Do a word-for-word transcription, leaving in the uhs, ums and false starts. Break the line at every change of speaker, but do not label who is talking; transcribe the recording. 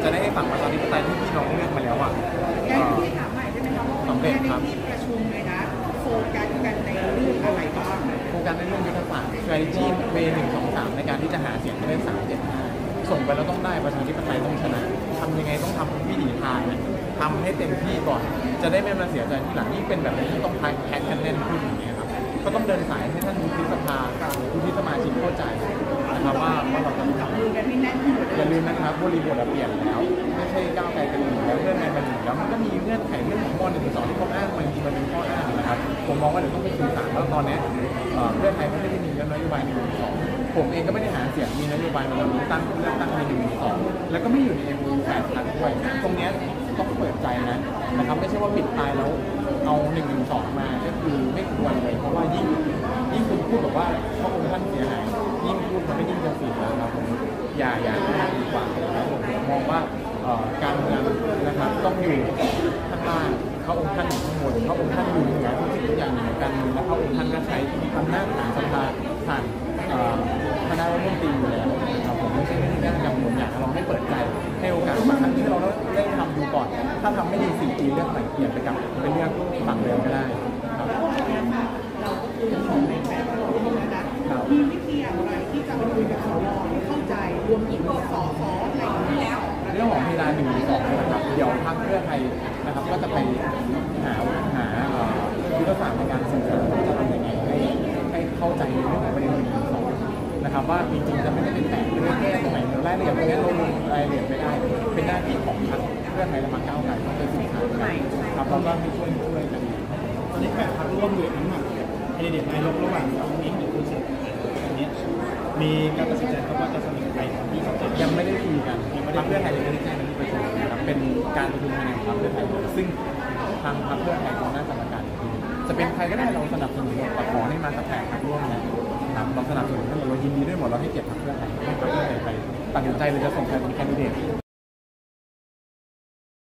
จะได้ฝั่งประชาธิปไตยที่พี่น้องเลือกมาแล้วอ่ะ
ที่ถามใหม่ได้ไหมคะว่าวันนี้ที่ประชุมเลยนะโฟกัสกันในเรื่องอะไรบ้าง
โฟกัสในเรื่องยุทธศาสตร์ strategy เวหนึ่งสองสามในการที่จะหาเสียงให้ได้สามเจ็ดห้าส่งไปแล้วต้องได้ประชาธิปไตยต้องชนะทำยังไงต้องทำวิถีทางเนี่ยทำให้เต็มที่ก่อนจะได้ไม่มาเสียใจทีหลังยิ่งเป็นแบบนี้ที่ต้องแพ็คกันแน่นขึ้นอย่างเงี้ยครับก็ต้องเดินสายให้ท่านวุฒิสภาวุฒิสมาชิกเข้าใจนะครับว่าว่าเราจะทำอย่าลืมนะครับบริบทเปลี่ยนแล้วไม่ใช่ก้าวไกลกันอยู่แล้วเรื่องไงมันอยู่แล้วมันก็มีเงื่อนไขเรื่องของม หนึ่ง สองที่เขาอ้างบางทีมันเป็นข้ออ้างนะครับผมมองว่าเดี๋ยวต้องไปสื่อสารว่าตอนนี้เพื่อไทยไม่ได้มีนโยบายหนึ่งสองผมเองก็ไม่ได้หาเสียงมีนโยบายมาแล้วตั้งเลือกตั้งมีหนึ่งสองแล้วก็ไม่อยู่ในเอ็มยูแปดพันด้วยตรงนี้ต้องเปิดใจนะนะครับไม่ใช่ว่าปิดตายแล้วเอาหนึ่งหนึ่งสองมาก็คือไม่ควรเลยเพราะว่ายิ่งยิ่งคุณพูดแบบว่าพระองค์ท่านเสียหายยิ่งพูดมันไม่ยิ่งจะเสียนะครับผมอย่าอย่าดีกว่านะครับผมมองว่าการเมืองนะครับต้องอยู่ข้างล่างพระองค์ท่านอยู่ข้างบนพระองค์ท่านอยู่เหนือทุกสิ่งทุกอย่างเหนือการเมืองและพระองค์ท่านก็ใช้อำนาจผ่านสภาผ่านคณะรัฐมนตรีอยู่แล้วนะครับผมไม่ใช่เรื่องยากอย่างผมอยากลองให้เปิดใจให้โอกาสบางครั้งที่เราได้ทำดูก่อนถ้าทำไม่ดีสี่ปีเลือกใหม่เปลี่ยนไปกับเป็นเรื่องฝั่งเดิมก็ได้ครับ
เราก็คือของในแบบเราที่นะมีวิธีอะไรที่จะไปคุยกับสวให้เข้าใจรวมถึงสอสออะไรอย่างนี้แล้ว
เรื่องของเพดานหนึ่งสองนะครับเดี๋ยวพรรคเพื่อไทยนะครับก็จะไปหาหายุทธศาสตร์ในการสื่อสารจะทำยังไงให้ให้เข้าใจในเรื่องของประเด็นหนึ่งสองนะครับว่าจริงๆจะไม่ได้เป็นแต่เรื่องแก้ตรงไหนเดี๋ยวรายละเอียดตรงนี้เราลงรายละเอียดไม่ได้เป็นหน้าที่ของพรรคเพื่อไทยและพรรคก้าวไกลต้องไปสื่อสารกันครับเราก็ให้ช่วยช่วยกัน
ตอนนี้แปดพรรคร่วมอยู่น้ำหนักแคนดิเดตนายกระหว่างคุณมิ้งกับคุณเศรษฐาอันนี้มีการตัดสินใจครับว่าจะเสนอใครที่เขาจะ
ยังไม่ได้คุยกันพรรคเพื่อไทยยังไม่ได้แจ้งในที่ประชุมนะครับเป็นการประชุมภายในพรรคเพื่อไทยซึ่งทางพรรคเพื่อไทยเขาน่าจะประกาศอีกทีจะเป็นใครก็ได้เราสนับสนุนแต่ขอให้มาสักแปดพรรคร่วมนะครับเราสนับสนุนท่านเรายินดีด้วยหมดเราให้เกียรติพรรคเพื่อไทยให้พรรคเพื่อไทยไปตัดสินใจเลยจะส่งใครเป็นแคนดิเดต